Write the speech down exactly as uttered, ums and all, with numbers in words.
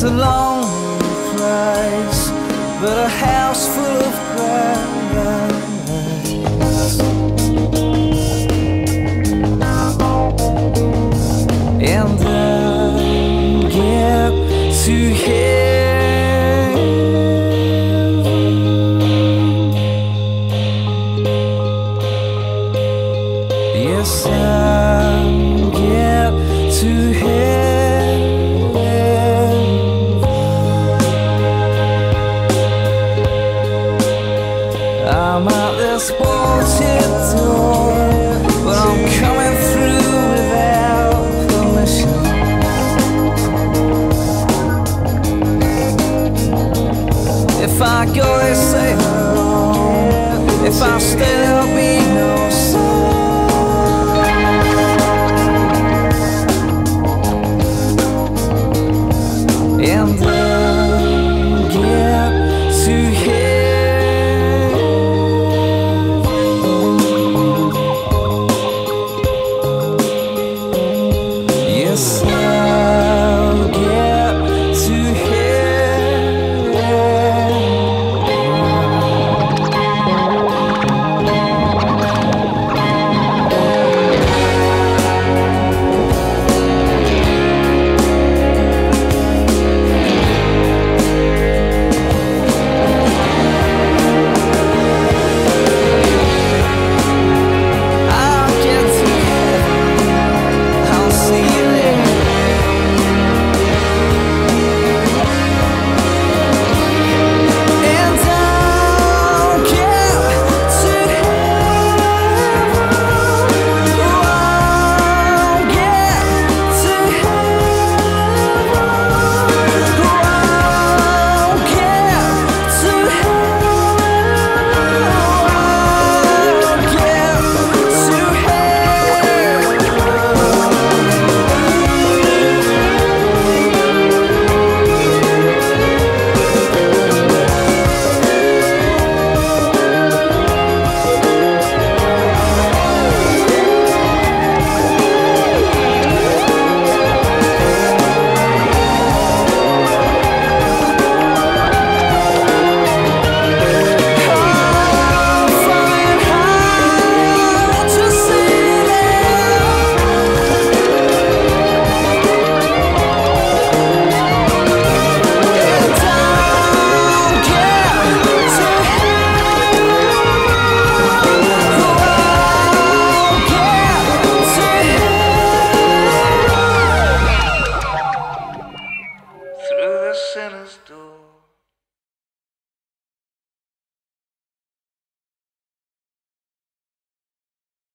It's a lonely place, but a house full of grass. And I get to heaven. Yes, I get to heaven. I'm at this bolted door, but I'm coming through without permission. If I go, they say I'm wrong. If I stay, they'll be